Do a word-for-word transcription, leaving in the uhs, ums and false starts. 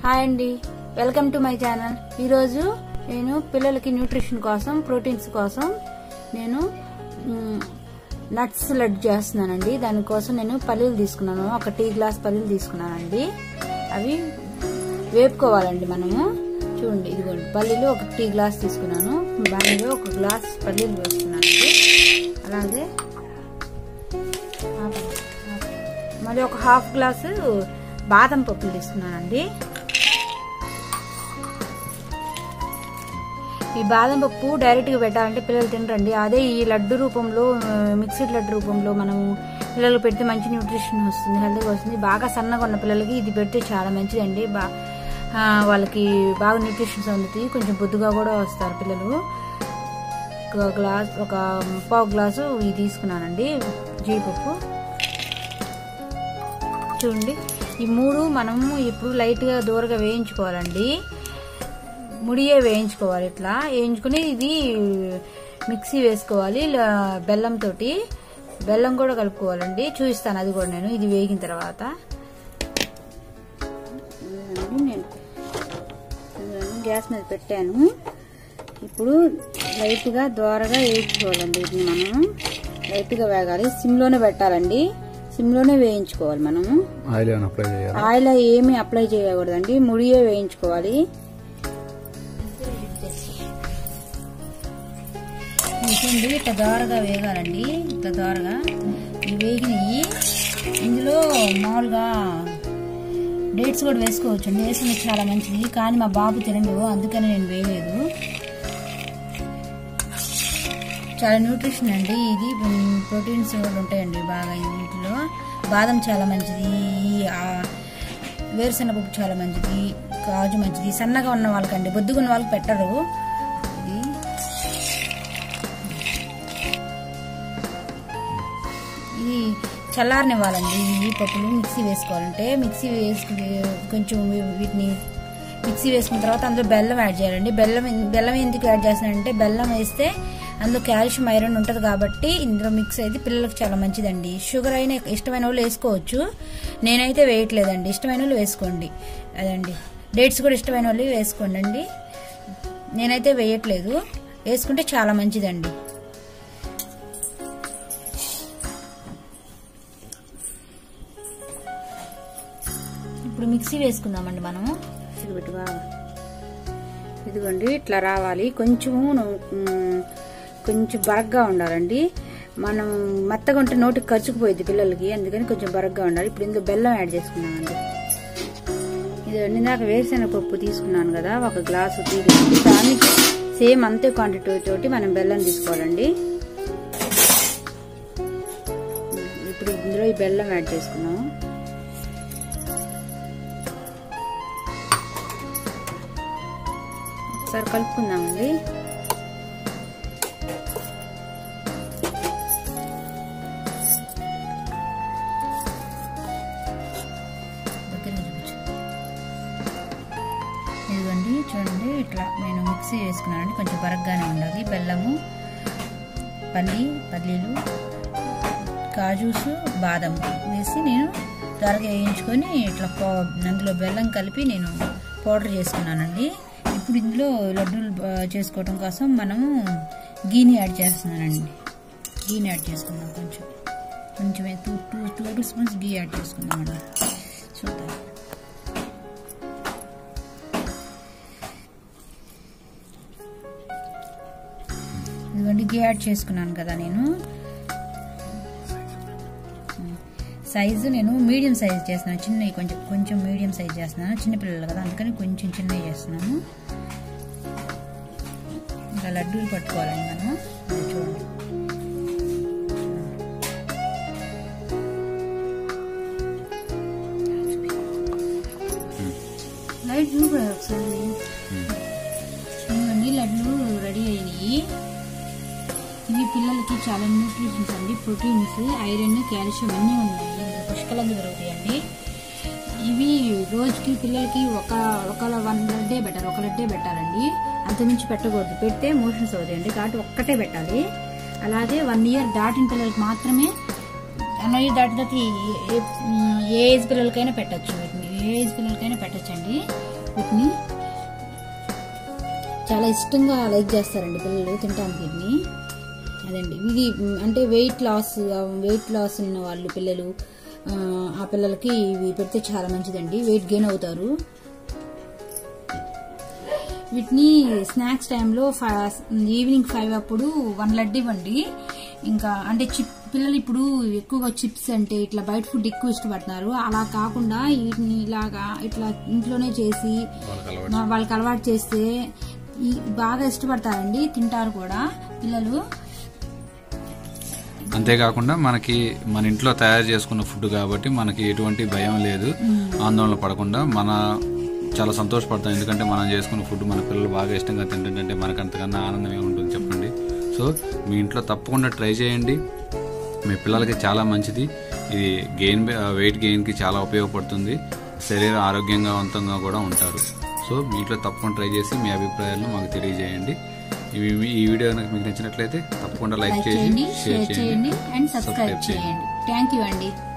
Hi అండి, welcome to my channel. ఈరోజు నేను పిల్లలకి న్యూట్రిషన్ కోసం, ప్రోటీన్స్ కోసం నేను నట్స్ లడ్డు చేస్తున్నానండి. దానికోసం నేను పల్లీలు తీసుకున్నాను, ఒక టీ గ్లాస్ పల్లీలు తీసుకున్నానండి. అవి వేపుకోవాలండి మనము. చూడండి, ఇదిగోండి పల్లీలు ఒక టీ గ్లాస్ తీసుకున్నాను. దానిలో ఒక గ్లాస్ పల్లీలు వేసుకున్నానండి. అలాగే మళ్ళీ ఒక హాఫ్ గ్లాసు బాదం పప్పులు తీసుకున్నానండి. ఈ బాదం పప్పు డైరెక్ట్గా పెట్టాలంటే పిల్లలు తినరండి. అదే ఈ లడ్డు రూపంలో, మిక్స్డ్ లడ్డు రూపంలో మనము పిల్లలకు పెడితే మంచి న్యూట్రిషన్ వస్తుంది, హెల్త్గా వస్తుంది. బాగా సన్నగా ఉన్న పిల్లలకి ఇది పెడితే చాలా మంచిదండి. బా వాళ్ళకి బాగా న్యూట్రిషన్స్ అందుతాయి, కొంచెం బొద్దుగా కూడా వస్తారు పిల్లలు. ఒక గ్లాస్ ఒక పావు గ్లాసు ఇది తీసుకున్నానండి జీడిపప్పు. చూడండి, ఈ మూడు మనము ఇప్పుడు లైట్గా దూరగా వేయించుకోవాలండి. ముడియే వేయించుకోవాలి. ఇట్లా వేయించుకుని ఇది మిక్సీ వేసుకోవాలి. బెల్లంతో బెల్లం కూడా కలుపుకోవాలండి. చూపిస్తాను అది కూడా నేను, ఇది వేగిన తర్వాత. నేను గ్యాస్ మీద పెట్టాను. ఇప్పుడు లైట్గా దోరగా వేయించుకోవాలండి. ఇది మనము లైట్గా వేగాలి, సిమ్లోనే పెట్టాలండి. సిమ్లోనే వేయించుకోవాలి మనము. ఆయిల్ ఏమి అప్లై చేయకూడదండి, ముడియే వేయించుకోవాలి. చూడండి, ఇట్లా దోరగా వేగాలండి. ఇట్లా దోరగా వేగినవి. ఇందులో మామూలుగా డేట్స్ కూడా వేసుకోవచ్చు అండి, వేసుకుని చాలా మంచిది. కానీ మా బాబు తినడు, అందుకని నేను వేయలేదు. చాలా న్యూట్రిషన్ అండి ఇది, ప్రోటీన్స్ కూడా ఉంటాయండి బాగా వీటిలో. బాదం చాలా మంచిది, వేరుశెనగపప్పు చాలా మంచిది, కాజు మంచిది. సన్నగా ఉన్న వాళ్ళకండి, బొద్దుగా ఉన్న వాళ్ళకి పెట్టరు. ఇది ఇది చల్లారనివ్వాలండి. ఈ పప్పులు మిక్సీ వేసుకోవాలంటే మిక్సీ వేసుకుని కొంచెం వీటిని మిక్సీ వేసుకున్న తర్వాత అందులో బెల్లం యాడ్ చేయాలండి. బెల్లం బెల్లం ఎందుకు యాడ్ చేస్తున్నానంటే, బెల్లం వేస్తే అందులో కాల్షియం, ఐరన్ ఉంటుంది కాబట్టి ఇందులో మిక్స్ అయితే పిల్లలకు చాలా మంచిదండి. షుగర్ అయినా ఇష్టమైన వాళ్ళు వేసుకోవచ్చు, నేనైతే వేయట్లేదండి. ఇష్టమైన వాళ్ళు వేసుకోండి. అదండి, డేట్స్ కూడా ఇష్టమైన వాళ్ళు వేసుకోండి అండి. నేనైతే వేయట్లేదు, వేసుకుంటే చాలా మంచిదండి. ఇప్పుడు మిక్సీ వేసుకుందామండి మనము. ఇదిగోటి బాగా ఇదిగోండి ఇట్లా రావాలి. కొంచెము కొంచెం బరగ్గా ఉండాలండి. మనం మెత్తగా ఉంటే నోటికి ఖర్చుకుపోయింది పిల్లలకి, అందుకని కొంచెం బరగ్గా ఉండాలి. ఇప్పుడు ఇందులో బెల్లం యాడ్ చేసుకున్నామండి. ఇది ఇందాక వేరుశెనగపప్పు తీసుకున్నాను కదా, ఒక గ్లాసు తీసుకుంటే దానికి సేమ్ అంతే క్వాంటిటీ తోటి మనం బెల్లం తీసుకోవాలండి. ఇప్పుడు ఇందులో ఈ బెల్లం యాడ్ చేసుకున్నాము. ఒకసారి కలుపుకుందామండి. ఇదిగోండి చూడండి, ఇట్లా నేను మిక్సీ వేసుకున్నానండి. కొంచెం బరగ్గానే ఉండాలి. బెల్లము, పల్లి పల్లీలు, కాజూస్, బాదం వేసి నేను త్వరగా వేయించుకొని ఇట్లా అందులో బెల్లం కలిపి నేను పౌడర్ చేసుకున్నానండి. ఇప్పుడు ఇందులో లడ్డూలు చేసుకోవడం కోసం మనము గీని యాడ్ చేస్తున్నానండి. గీని యాడ్ చేసుకున్నాం. కొంచెం కొంచెం two two two two spoons ghee add చేసుకున్నామండి. చూద్దాం. ఇదిగోండి గీ యాడ్ చేసుకున్నాను కదా నేను. సైజు నేను మీడియం సైజ్ చేస్తున్నాను. చిన్నవి కొంచెం కొంచెం మీడియం సైజ్ చేస్తున్నాను, చిన్నపిల్లలు కదా, అందుకని కొంచెం చిన్నవి చేస్తున్నాను. ఇంకా లడ్డూలు పట్టుకోవాలండి మనం. చూడండి, లైట్ కూడా ఒకసారి. ఇవన్నీ లడ్లు రెడీ అయినాయి. ఇవి పిల్లలకి చాలా న్యూట్రిషన్స్ అండి, ప్రోటీన్స్, ఐరన్, కాల్షియం అన్నీ ఉన్నాయండి, పుష్కలంగా దొరుకుతాయండి. ఇవి రోజుకి పిల్లలకి ఒక ఒక వన్ లడ్డే బెటర్, ఒక లడ్డే పెట్టాలండి. అంతమించి పెట్టకూడదు, పెడితే మోషన్స్ అవుతాయండి. కాబట్టి ఒక్కటే పెట్టాలి. అలాగే వన్ ఇయర్ దాటిన పిల్లలకి మాత్రమే, వన్ ఇయర్ దాటిన ఏ ఏజ్ పిల్లలకైనా పెట్టచ్చు, ఏ ఏజ్ పిల్లలకైనా పెట్టచ్చండి. వీటిని చాలా ఇష్టంగా లైక్ చేస్తారండి పిల్లలు తినడానికి. వీటిని అదండి ఇది అంటే వెయిట్ లాస్ వెయిట్ లాస్ ఉన్న వాళ్ళు పిల్లలు, ఆ పిల్లలకి ఇవి పెడితే చాలా మంచిదండి, వెయిట్ గెయిన్ అవుతారు. వీటిని స్నాక్స్ టైంలో ఈవినింగ్ ఫైవ్ అప్పుడు వన్ లడ్డు ఇవ్వండి. ఇంకా అంటే చిప్ పిల్లలు ఇప్పుడు ఎక్కువగా చిప్స్ అంటే ఇట్లా బయట ఫుడ్ ఎక్కువ ఇష్టపడుతున్నారు. అలా కాకుండా వీటిని ఇలాగా ఇట్లా ఇంట్లోనే చేసి వాళ్ళకి అలవాటు చేస్తే బాగా ఇష్టపడతారండి, తింటారు కూడా పిల్లలు. అంతేకాకుండా మనకి మన ఇంట్లో తయారు చేసుకున్న ఫుడ్ కాబట్టి మనకి ఎటువంటి భయం లేదు, ఆందోళన పడకుండా మన చాలా సంతోషపడతాం. ఎందుకంటే మనం చేసుకున్న ఫుడ్ మన పిల్లలు బాగా ఇష్టంగా తింటుంటే మనకు అంతకన్నా ఆనందం ఏముంటుంది చెప్పండి. సో మీ ఇంట్లో తప్పకుండా ట్రై చేయండి, మీ పిల్లలకి చాలా మంచిది. ఇది గెయిన్ వెయిట్ గెయిన్కి చాలా ఉపయోగపడుతుంది, శరీరం ఆరోగ్యంగా కూడా ఉంటారు. సో మీ ఇంట్లో తప్పకుండా ట్రై చేసి మీ అభిప్రాయాలను మాకు తెలియజేయండి. ఈ వీడియో మీకు నచ్చినట్లయితే తప్పకుండా లైక్ చేయండి, షేర్ చేయండి అండ్ సబ్స్క్రైబ్ చేయండి. థ్యాంక్ యూ అండి.